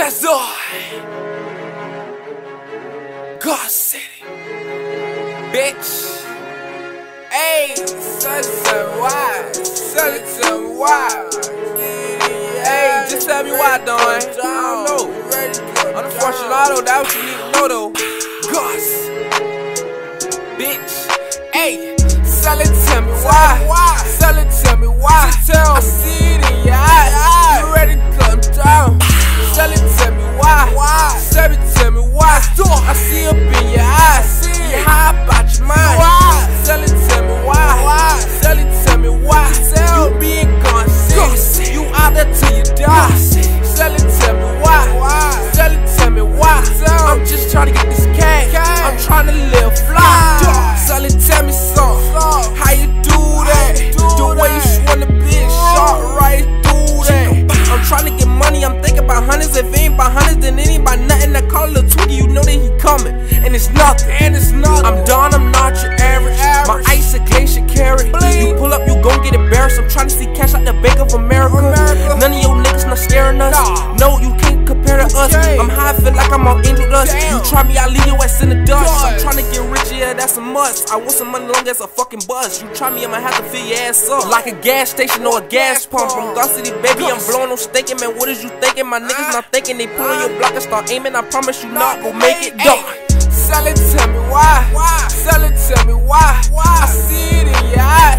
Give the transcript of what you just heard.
Let's do it. God City, bitch. Hey, tell me why. Hey, just tell me why, Don. I don't know. Unfortunately, that's what you need to know, though. Goss, bitch. Hey, tell me why. Tell me why. I see it in your eyes. You ready to come down? Tell me why. Tell me why. I see up in your eyes. You high about your mind. Tell me why. Tell me why. You being gone sick. You out there till you die. Tell me why. Tell me why. I'm just trying to get this cash. I'm trying to live fly. Tell me something. How you do that? The way you swing the bitch shot right through that. I'm trying to get money. I'm thinking about hundreds. If it ain't about hundreds, then it ain't about nothing. I call a little Twiggy, you know that he coming, and it's nothing. I'm done. I'm not your average. My ice a glacier carry. You pull up, you gon' get embarrassed. I'm trying to see cash out the Bank of America. None of your niggas not scaring us. No, you can't compare to us. I'm high, feel like I'm on angel dust. You try me, I leave your ass in the dust. I'm trying to get rich, yeah, that's a must. I want some money long as a fucking bus. You try me, I'ma have to fill your ass up like a gas station or a gas pump. From God City, baby, I'm blowing on staking. Man, what is you thinking? My niggas not thinking. They pull on your block and start aiming. I promise you not gon' make it done. Tell me why. Tell me why. I see it in your eyes.